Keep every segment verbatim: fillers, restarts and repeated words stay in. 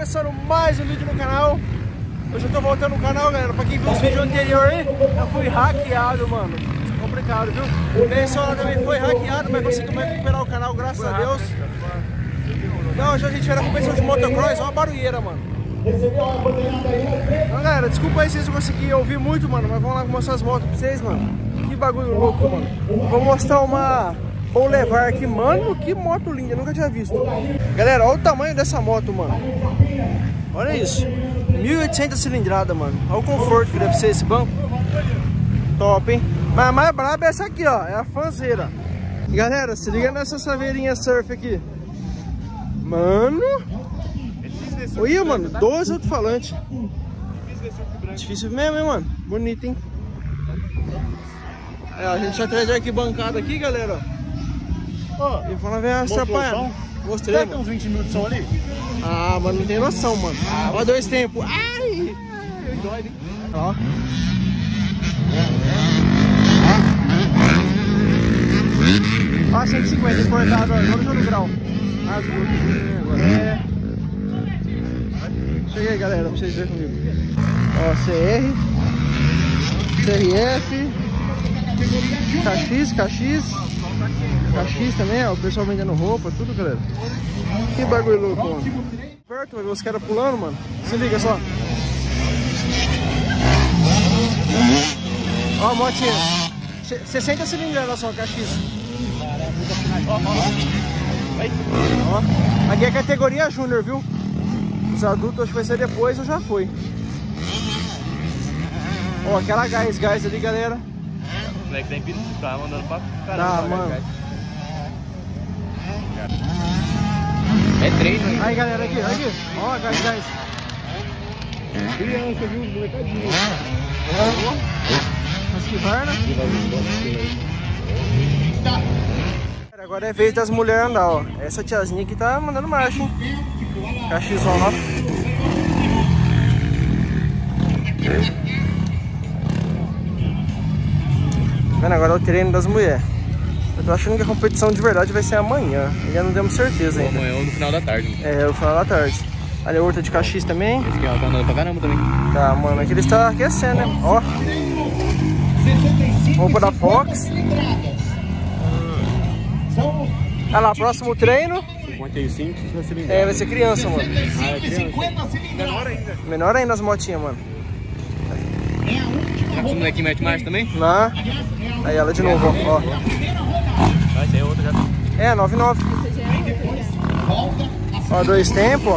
começando mais um vídeo no canal. Hoje eu tô voltando no canal, galera. Pra quem viu os vídeos anteriores aí, eu fui hackeado, mano. Complicado, viu? Bem, só também foi hackeado, mas conseguimos recuperar o canal, graças a Deus. Então, hoje a gente vai na competição de motocross, uma barulheira, mano. Então, galera, desculpa aí se vocês não conseguiram ouvir muito, mano, mas vamos lá mostrar as motos pra vocês, mano. Que bagulho louco, mano. Vou mostrar uma Bolivar aqui, mano. Que moto linda, eu nunca tinha visto. Galera, olha o tamanho dessa moto, mano. Olha isso, mil e oitocentas cilindrada, mano. Olha o conforto que deve ser esse banco. Top, hein? Mas a mais braba é essa aqui, ó. É a fanzeira. Galera, se liga nessa saveirinha surf aqui. Mano. Olha, mano, dois alto-falantes. Difícil mesmo, hein, mano. Bonito, hein? É, a gente já traz a arquibancada aqui, galera. Ó, e vamos ver essa atrapalhada. Mostrei, será que tem uns vinte minutos de som ali? Ah, mano, não tem noção, mano. Ah, ó, dois tempos. Ai! Dói, ó. Ó, cento e cinquenta exportado, ó. Vamos no grau. É. Chega aí, galera, pra vocês verem comigo. Ó, C R, C R F, K X, K X, K X também, ó. O pessoal vendendo roupa, tudo, galera. Que bagulho louco, mano. Perto, vai ver os caras pulando, mano. Se liga só. Ó a motinha. sessenta cilindradas só, K X. Ó, ó. Ó. Aqui é a categoria Júnior, viu? Os adultos acho que vai ser depois ou já foi. Ó, aquela gás, gás ali, galera. O moleque tem pito, tá mandando pra caramba. Tá, mano. Gás. É treino, hein? Aí, galera, aqui, aqui. Ó, gás, gás. Criança, viu? Molecadinho. Esquivar, né? Agora é vez das mulheres andar, ó. Essa tiazinha aqui tá mandando marcha, hein? Caixizona, ó. Vendo, agora é o treino das mulheres. Eu tô achando que a competição de verdade vai ser amanhã. Ainda não demos certeza ainda. Amanhã ou no final da tarde. É, no final da tarde. Ali a horta de Caxias também. Esse aqui, ó, tá andando pra caramba também. Tá, mano, aqui eles estão aquecendo, né? Ó. Roupa da Fox. Ah lá, próximo treino. cinquenta e cinco, vai ser É, vai ser criança, mano. Ah, é criança. Menor ainda. Menor ainda as motinhas, mano. Será que esse moleque mete marcha também? Lá. Aí ela de novo, ó. Vai ser outra já. É, nove nove. Ó, dois tempos, ó.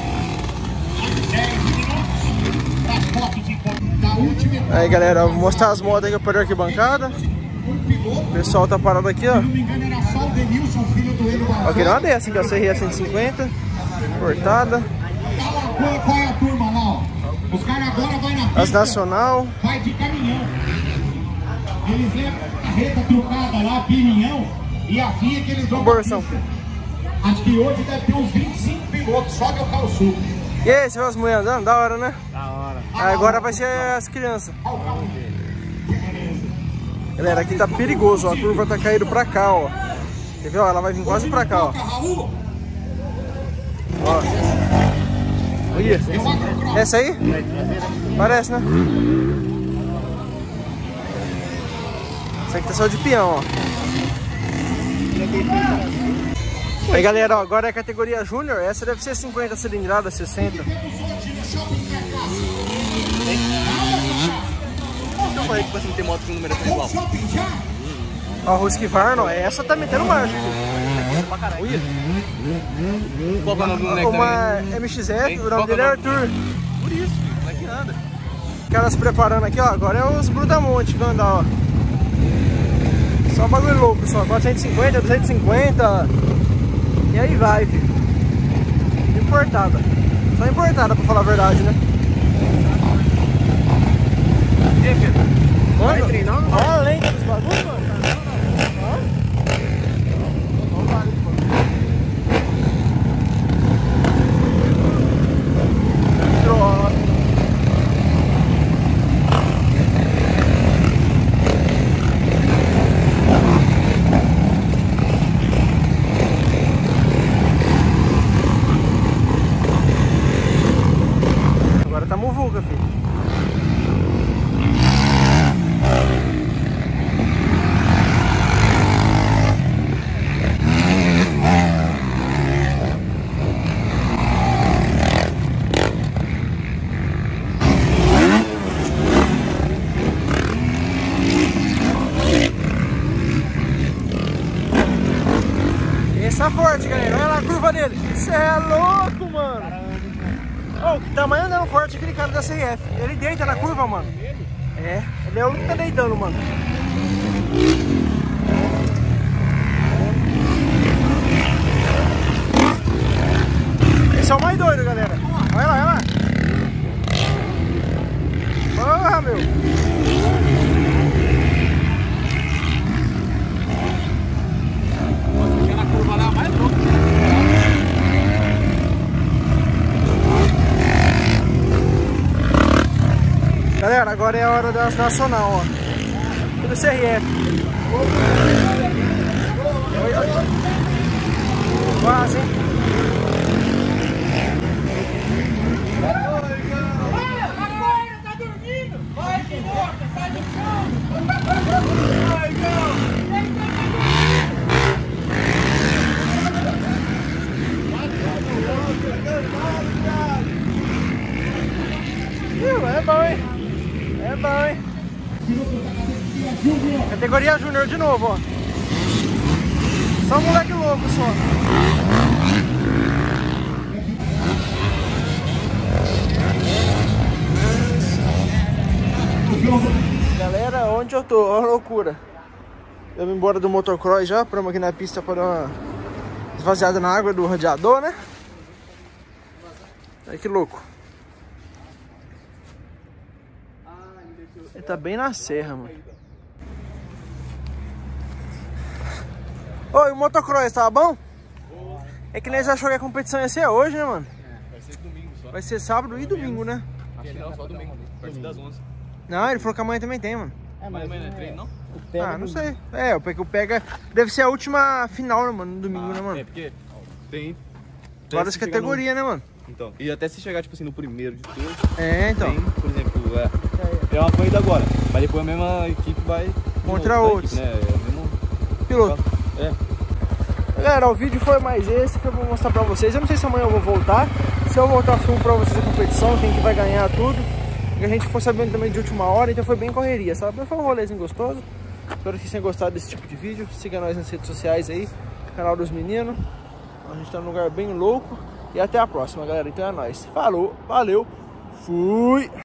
Aí, galera, vou mostrar as motos aí que eu parei aqui bancada. O pessoal tá parado aqui, ó. Ó, que não é dessa, aqui, ó. C R F cento e cinquenta. Cortada. Qual é a turma lá, ó? Os caras agora vai na pista. As Nacional. Vai de caminhão. Eles levam a carreta trucada lá, caminhão. E a vinha que eles vão. Borsão. Acho que hoje deve ter uns vinte e cinco pilotos, só que é o carro sul. E aí, você viu as mulheres andando? Da hora, né? Da hora. Aí agora vai ser as crianças. Galera, aqui tá perigoso, ó. A curva tá caindo pra cá, ó. Quer ver? Ó, ela vai vir quase pra cá, ó. Ó. Olha. Essa aí? Parece, né? Essa aqui tá só de peão, ó. Aí, galera, ó, agora é a categoria Júnior. Essa deve ser cinquenta cilindrada, sessenta. Eu falei que você não tem moto com numeração igual. Ó, o Husqvarna, ó. Essa tá metendo marcha aqui. Pra caralho. Qual que é o nome do moleque Uma também? M X F, o Qual nome que é dele é o nome? Arthur. Por isso, o moleque anda. Os caras se preparando aqui, ó. Agora é os Brutamonte que vão andar, ó. Só bagulho louco, só. quatrocentos e cinquenta, duzentos e cinquenta. E aí vai, filho. Importada. Só importada, pra falar a verdade, né? E aí, Pedro? Vai treinar ou não vai? Olha a lente dos bagulhos, mano. Passa forte, galera. Olha lá a curva dele. Isso é louco, mano. Oh, que tamanho andando forte aquele cara da C R F. Ele deita na curva, mano. É, ele é o que tá deitando, mano. Esse é o mais doido, galera. Olha lá, olha lá. Porra, meu. Na curva lá, mais louco. Galera, agora é a hora das nacional, ó. Tudo C R F. Oi, oi. Quase, hein? Tá dormindo? Vai, que louca, sai do chão! Vai, É bom, hein? É bom, hein? Categoria Júnior de novo, ó. Só um moleque louco, só. Galera, onde eu tô? Olha a loucura. Eu vim embora do motocross já, paramos aqui na pista para dar uma esvaziada na água do radiador, né? Olha que louco. Ele tá bem na serra, mano. Oi, o motocross tava bom? É que nós achou que a competição ia ser hoje, né, mano? Vai ser domingo só. Vai ser sábado e domingo, né? Acho que não, só domingo. A partir das onze. Não, ele falou que amanhã também tem, mano. Mas amanhã não é treino, não? Ah, não sei. É, o Pega, o Pega deve ser a última final, né, mano? No domingo, Ah, né, mano? É, porque tem... Várias categorias, né, mano? Então, e até se chegar, tipo assim, no primeiro de todos, É, então. tem, por exemplo, é, é uma corrida agora, mas depois a mesma equipe vai... Contra novo, outros. Equipe, né? É o mesmo... Piloto. É. Galera, o vídeo foi mais esse que eu vou mostrar pra vocês. Eu não sei se amanhã eu vou voltar. Se eu voltar, filmo pra vocês a competição, quem que vai ganhar tudo. E a gente foi sabendo também de última hora, então foi bem correria, sabe? Mas foi um rolezinho gostoso. Espero que vocês tenham gostado desse tipo de vídeo. Siga nós nas redes sociais aí, canal dos meninos. A gente tá num lugar bem louco. E até a próxima, galera. Então é nóis. Falou, valeu, fui!